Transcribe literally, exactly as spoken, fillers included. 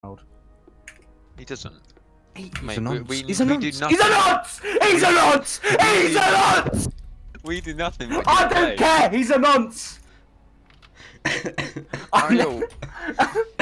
He doesn't. He, Mate, he's a nonce. we, we, he's a we nonce. do nothing. He's a nonce. He's a nonce. He's a nonce. We do nothing. But I you don't play. care. He's a nonce. Ariel.